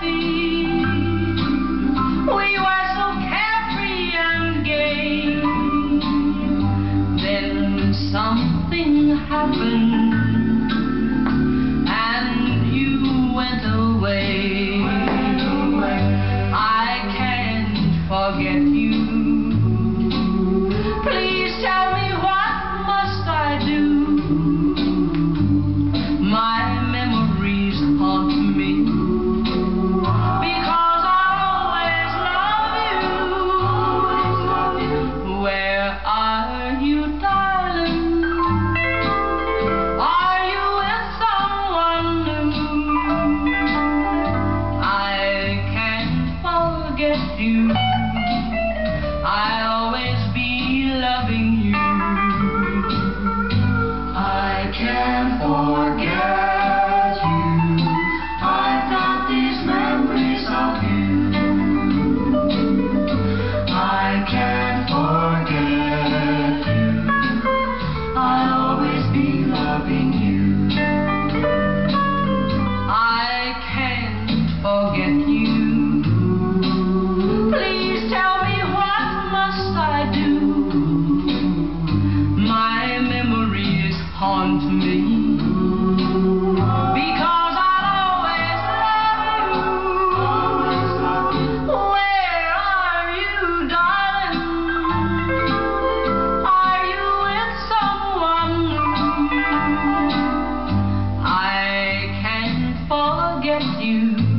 feet. We were so carefree and gay. Then something happened, and you went away. I can't forget you. Please tell me, what must I do? My memories haunt me, because I always love you. Where are you, darling? Are you with someone new? I can't forget you. I'll always be loving you. I can't forget you. I've got these memories of you. I can't forget you. I'll always be loving you. I can't forget you. Please tell me, what must I do? My memories haunt me, because I'll always love you. Where are you, darling? Are you with someone new? I can't forget you.